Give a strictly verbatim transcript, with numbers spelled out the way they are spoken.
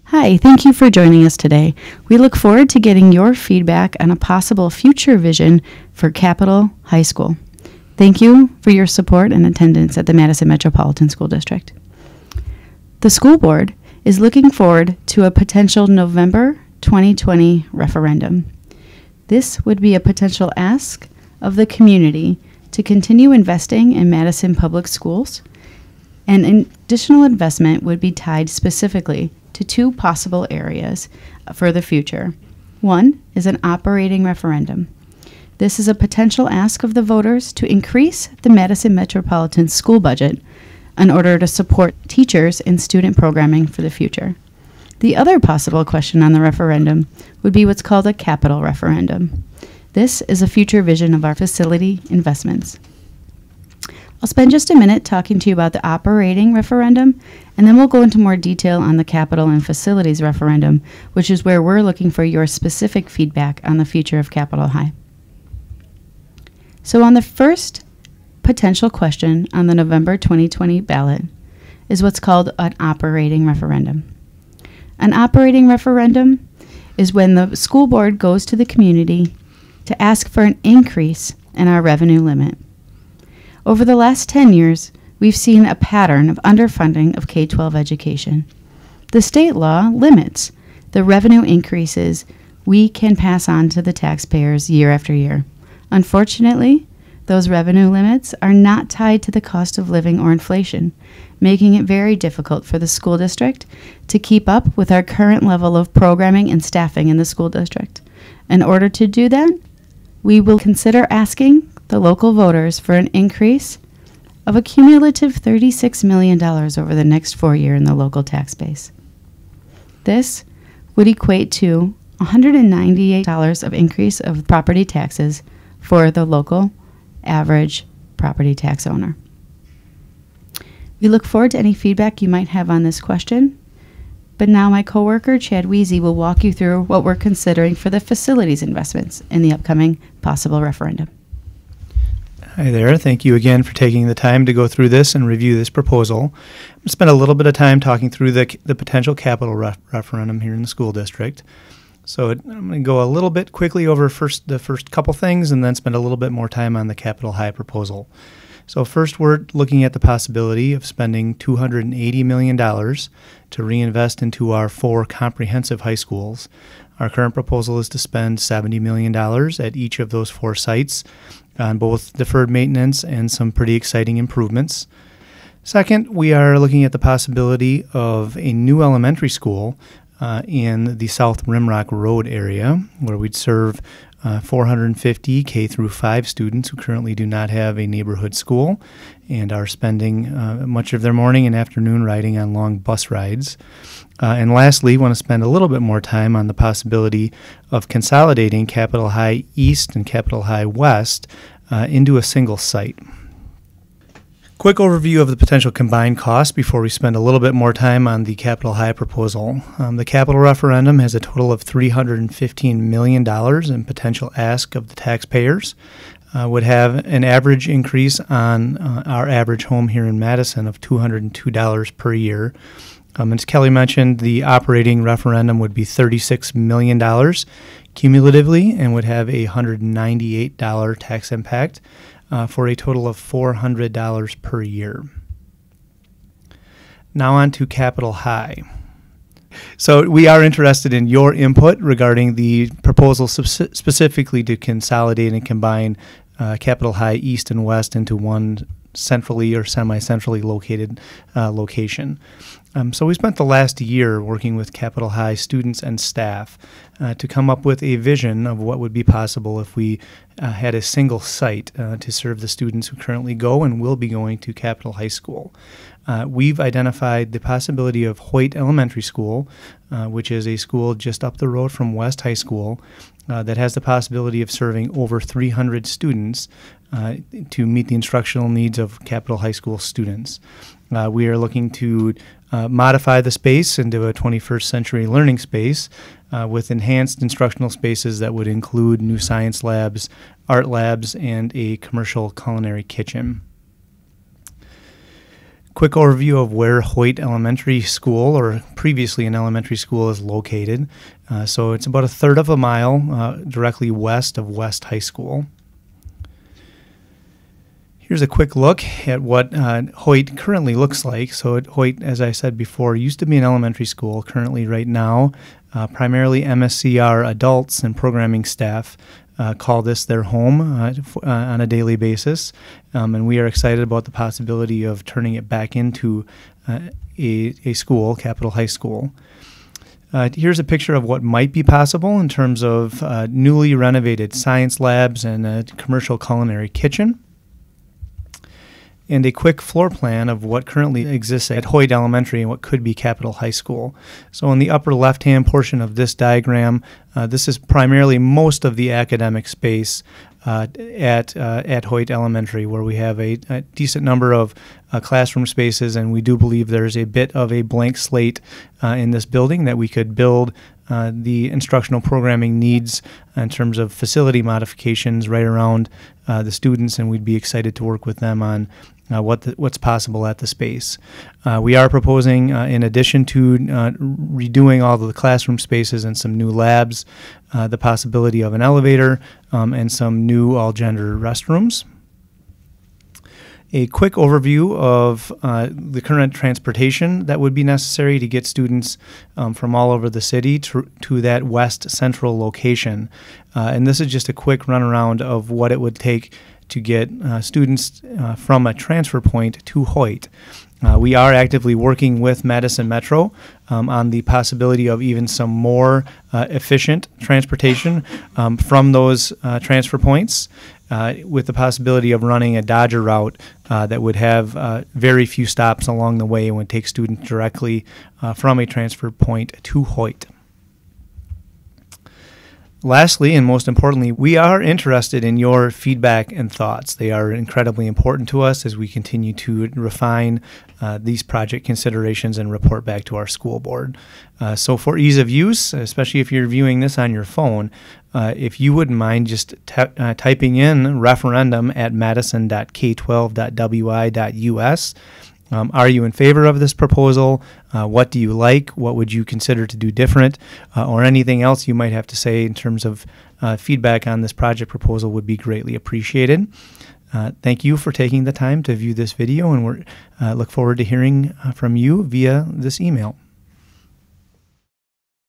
Hi, thank you for joining us today. We look forward to getting your feedback on a possible future vision for Capital High School. Thank you for your support and attendance at the Madison Metropolitan School District. The school board is looking forward to a potential November twenty twenty referendum. This would be a potential ask of the community to continue investing in Madison Public Schools, and additional investment would be tied specifically to two possible areas for the future. One is an operating referendum. This is a potential ask of the voters to increase the Madison Metropolitan School budget in order to support teachers and student programming for the future. The other possible question on the referendum would be what's called a capital referendum. This is a future vision of our facility investments. I'll spend just a minute talking to you about the operating referendum, and then we'll go into more detail on the capital and facilities referendum, which is where we're looking for your specific feedback on the future of Capitol High. So on the first potential question on the November twenty twenty ballot is what's called an operating referendum. An operating referendum is when the school board goes to the community to ask for an increase in our revenue limit. Over the last ten years, we've seen a pattern of underfunding of K twelve education. The state law limits the revenue increases we can pass on to the taxpayers year after year. Unfortunately, those revenue limits are not tied to the cost of living or inflation, making it very difficult for the school district to keep up with our current level of programming and staffing in the school district. In order to do that, we will consider asking the local voters for an increase of a cumulative thirty-six million dollars over the next four years in the local tax base. This would equate to one hundred ninety-eight dollars of increase of property taxes for the local average property tax owner. We look forward to any feedback you might have on this question, but now my coworker Chad Weezy will walk you through what we're considering for the facilities investments in the upcoming possible referendum. Hi there. Thank you again for taking the time to go through this and review this proposal. I'm going to spend a little bit of time talking through the, the potential capital ref referendum here in the school district. So it, I'm going to go a little bit quickly over first the first couple things and then spend a little bit more time on the Capitol High proposal. So first, we're looking at the possibility of spending two hundred eighty million dollars to reinvest into our four comprehensive high schools. Our current proposal is to spend seventy million dollars at each of those four sites on both deferred maintenance and some pretty exciting improvements. Second, we are looking at the possibility of a new elementary school uh, in the South Rimrock Road area, where we'd serve uh, four hundred fifty K through five students who currently do not have a neighborhood school and are spending uh, much of their morning and afternoon riding on long bus rides. Uh, and lastly, want to spend a little bit more time on the possibility of consolidating Capitol High East and Capitol High West uh, into a single site. Quick overview of the potential combined cost before we spend a little bit more time on the Capitol High proposal. Um, the capital referendum has a total of three hundred fifteen million dollars in potential ask of the taxpayers. Uh, would have an average increase on uh, our average home here in Madison of two hundred two dollars per year. Um, as Kelly mentioned, the operating referendum would be thirty-six million dollars cumulatively and would have a one hundred ninety-eight dollars tax impact uh, for a total of four hundred dollars per year. Now on to Capitol High. So we are interested in your input regarding the proposal spe- specifically to consolidate and combine uh, Capitol High East and West into one centrally or semi-centrally located uh, location. Um, so we spent the last year working with Capitol High students and staff uh, to come up with a vision of what would be possible if we uh, had a single site uh, to serve the students who currently go and will be going to Capitol High School. Uh, we've identified the possibility of Hoyt Elementary School, uh, which is a school just up the road from West High School uh, that has the possibility of serving over three hundred students uh, to meet the instructional needs of Capitol High School students. Uh, we are looking to uh, modify the space into a twenty-first century learning space uh, with enhanced instructional spaces that would include new science labs, art labs, and a commercial culinary kitchen. quick overview of where Hoyt Elementary School, or previously an elementary school, is located. Uh, so it's about a third of a mile uh, directly west of West High School. Here's a quick look at what uh, Hoyt currently looks like. So at Hoyt, as I said before, used to be an elementary school. Currently, right now, uh, primarily M S C R adults and programming staff uh, call this their home uh, f- uh, on a daily basis. Um, and we are excited about the possibility of turning it back into uh, a, a school, Capitol High School. Uh, here's a picture of what might be possible in terms of uh, newly renovated science labs and a commercial culinary kitchen, and a quick floor plan of what currently exists at Hoyt Elementary and what could be Capitol High School. So in the upper left-hand portion of this diagram, uh, this is primarily most of the academic space uh, at uh, at Hoyt Elementary, where we have a, a decent number of uh, classroom spaces, and we do believe there's a bit of a blank slate uh, in this building that we could build Uh, the instructional programming needs in terms of facility modifications right around uh, the students, and we'd be excited to work with them on uh, what the, what's possible at the space. Uh, we are proposing, uh, in addition to uh, redoing all of the classroom spaces and some new labs, uh, the possibility of an elevator um, and some new all-gender restrooms. A quick overview of uh, the current transportation that would be necessary to get students um, from all over the city to, to that west central location. Uh, and this is just a quick runaround of what it would take to get uh, students uh, from a transfer point to Hoyt. Uh, we are actively working with Madison Metro um, on the possibility of even some more uh, efficient transportation um, from those uh, transfer points, uh, with the possibility of running a Dodger route uh, that would have uh, very few stops along the way and would take students directly uh, from a transfer point to Hoyt. Lastly, and most importantly, we are interested in your feedback and thoughts. They are incredibly important to us as we continue to refine uh, these project considerations and report back to our school board. Uh, so for ease of use, especially if you're viewing this on your phone, uh, if you wouldn't mind just t- uh, typing in referendum at madison dot k twelve dot w i dot u s. Um, are you in favor of this proposal? Uh, what do you like? What would you consider to do different? Uh, or anything else you might have to say in terms of uh, feedback on this project proposal would be greatly appreciated. Uh, thank you for taking the time to view this video, and we uh, look forward to hearing uh, from you via this email.